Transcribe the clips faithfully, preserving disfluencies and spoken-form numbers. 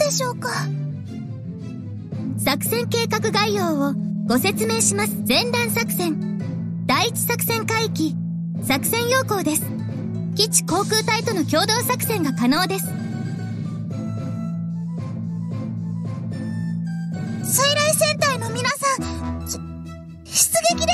でしょうか。 作戦計画概要をご説明します。前段作戦第一作戦海域作戦要項です。基地航空隊との共同作戦が可能です。 水雷戦隊の皆さん、し出撃です。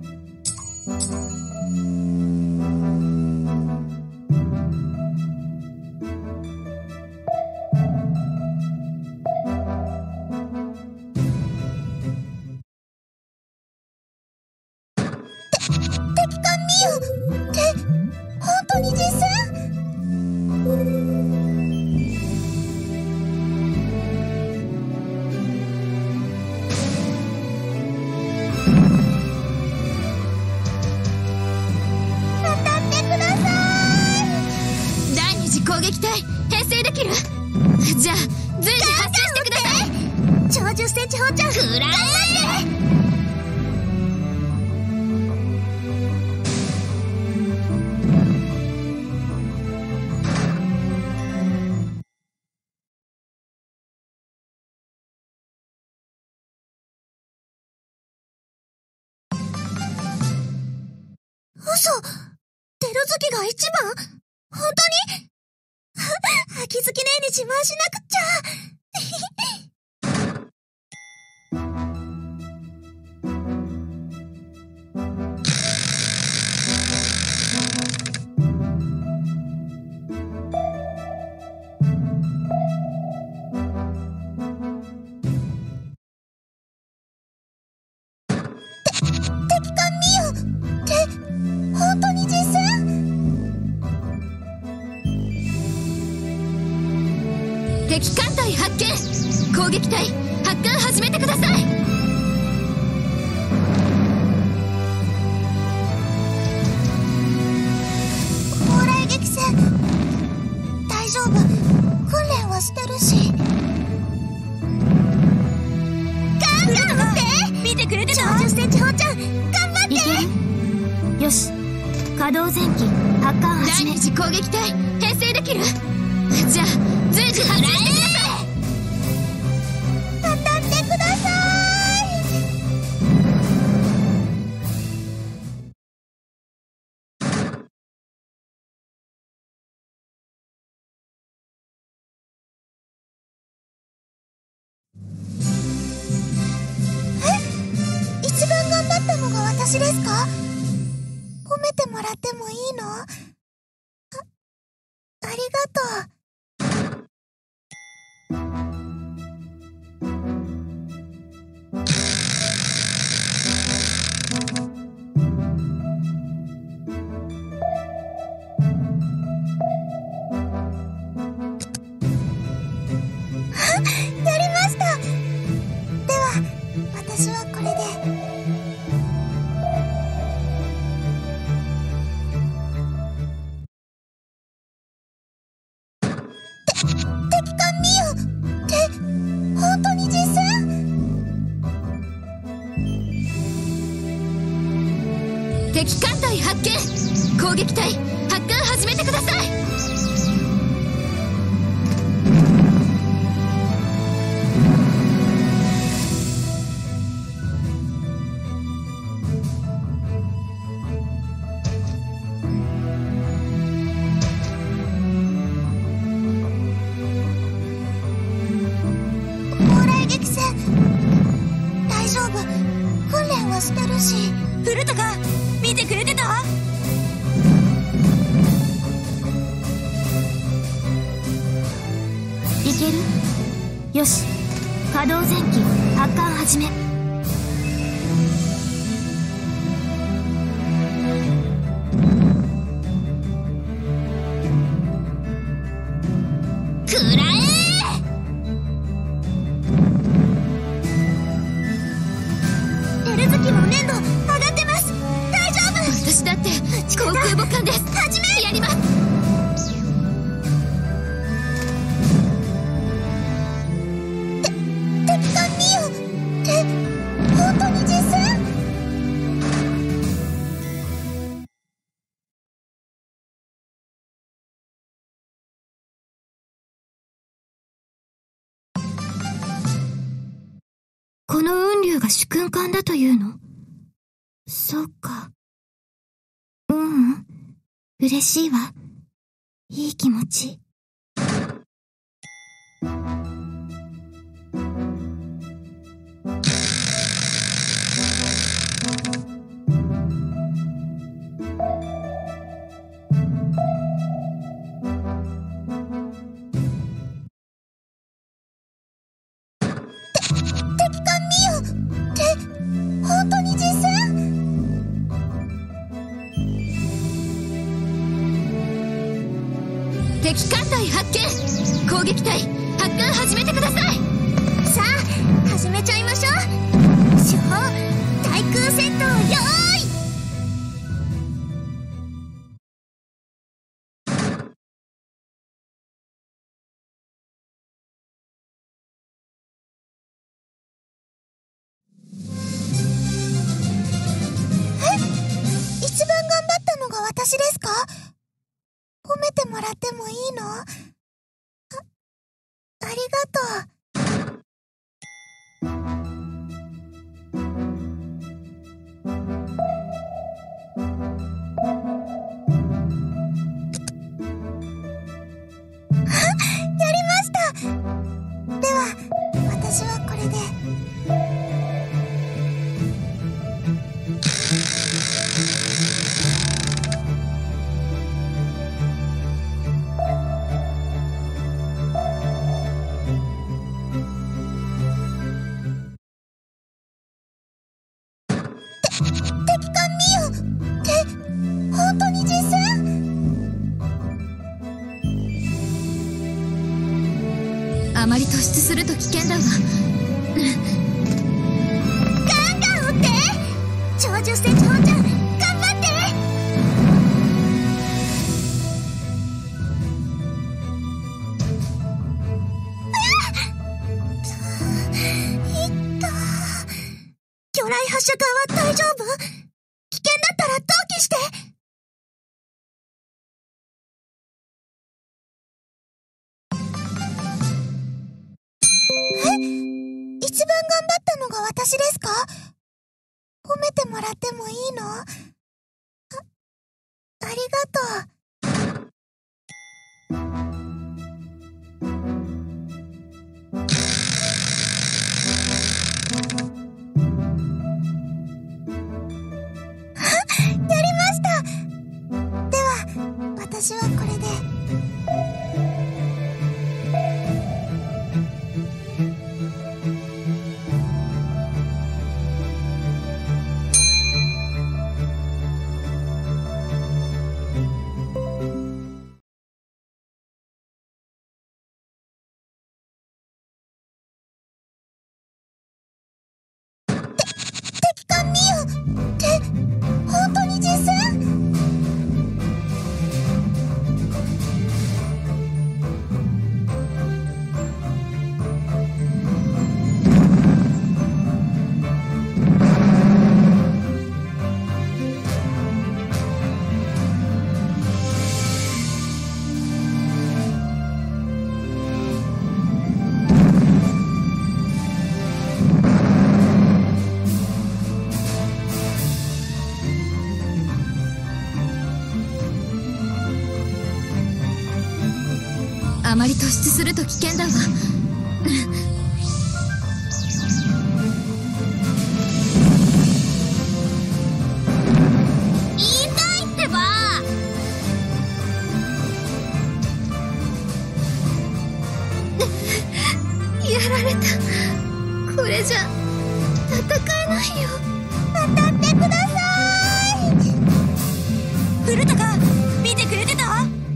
敵艦ミオって本当に実戦？ 攻撃隊編成できる？じゃあ随時発進してください。 超じゅっセンチ砲ちゃん食らえ！嘘、テロ好きが一番？本当に？秋月姉に自慢しなくっちゃ。敵艦ミオって本当に実戦？ 敵艦隊発見。攻撃隊発艦始めてください。 砲雷撃戦大丈夫、訓練はしてるし。ガンガン撃って見てくれてた？超じゅっセンチ砲ちゃん頑張って。 いける？よし、稼働前期発艦始め。第二次攻撃隊編成できる？じゃあ随時発進してください。 当たってください。え？一番頑張ったのが私ですか？褒めてもらってもいいの？あ、ありがとう。やりました。では私はこれで。敵艦ミオって本当に実戦？ 敵艦隊発見。攻撃隊発艦始めてください。 大丈夫、訓練はしてるし。 古高見てくれてた？いける？よし、稼働前期発艦始め。食らえ！ テル月の粘度上がってます。大丈夫。 私だって航空母艦です。 始め。 やります。 て敵艦ミオって本当に実戦？ この雲竜が主君艦だというの？そうか。ううん。嬉しいわ。いい気持ち。 敵艦隊発見！攻撃隊、発艦始めてください！ さあ、始めちゃいましょう！主砲、対空戦闘、よーい！え？一番頑張ったのが私ですか？褒めてもらってもいいの？あ、ありがとう。やりました。では、私はこれで。 あまり突出すると危険だわ。 ガンガン撃って！長寿戦長ちゃん、頑張って！いった魚雷発射管は大丈夫？危険だったら投棄して！え？一番頑張ったのが私ですか？褒めてもらってもいいの？あ、ありがとう。やりました。では、私はこれで。 あまり突出すると危険だわ。 言いたいってば！ やられた。これじゃ戦えないよ。 当たってください！古高、見てくれてた？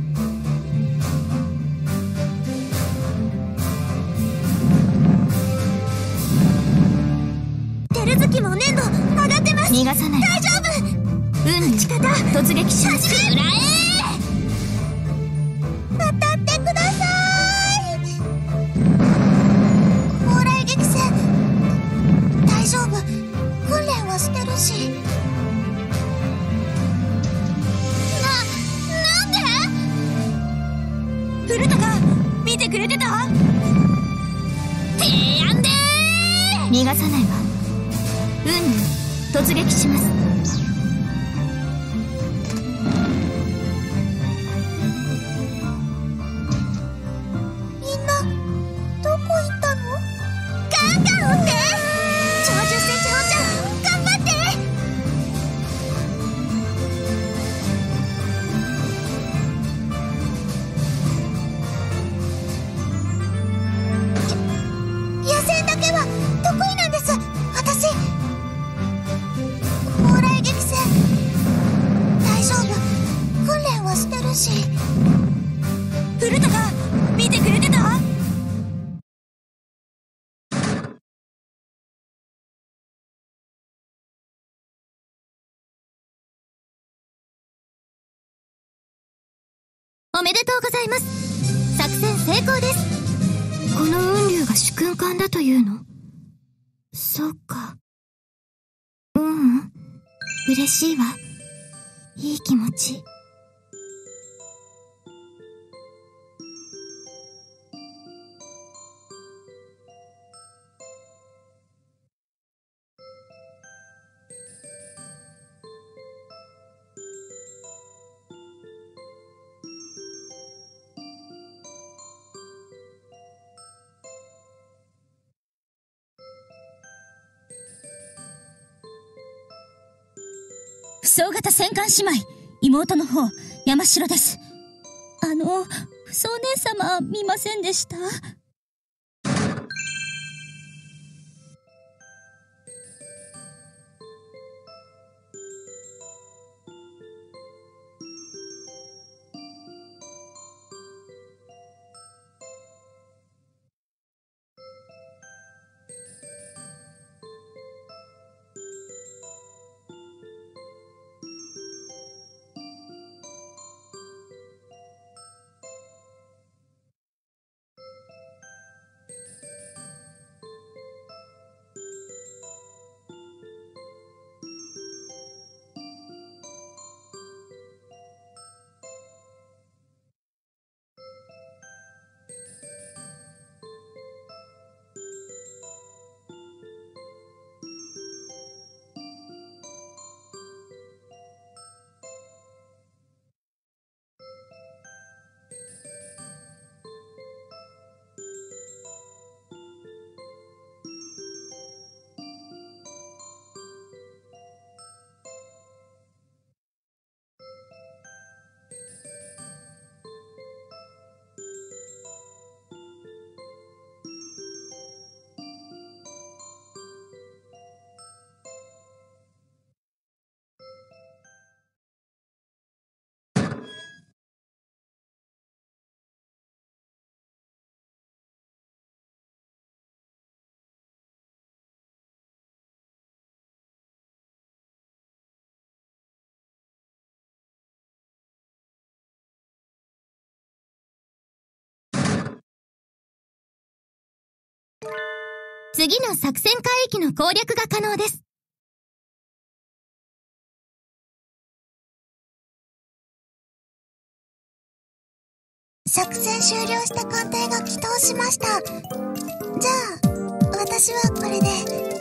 照月も粘度上がってます。 逃がさない。 大丈夫。 うん、 打ち方突撃します。 始め！ 裏へ！ 当たってください！砲雷撃戦大丈夫。訓練はしてるし。な、なんで？古高、見てくれてた？ 提案でー！逃が逃さないわ。運流突撃します。 みんなどこ行ったの？ガンガン追って！超じゅっセンチ砲ちゃん頑張って！野戦だけは得意なんです、私。蓬莱激戦大丈夫、訓練はしてるし。古高見てくれてた？ おめでとうございます。作戦成功です。この雲竜が主君艦だというの？そうか。ううん。嬉しいわ。いい気持ち。 双型戦艦姉妹、妹の方、山城です。あの、不相姉様、見ませんでした？ 次の作戦海域の攻略が可能です。 作戦終了した艦隊が帰投しました。じゃあ、私はこれで。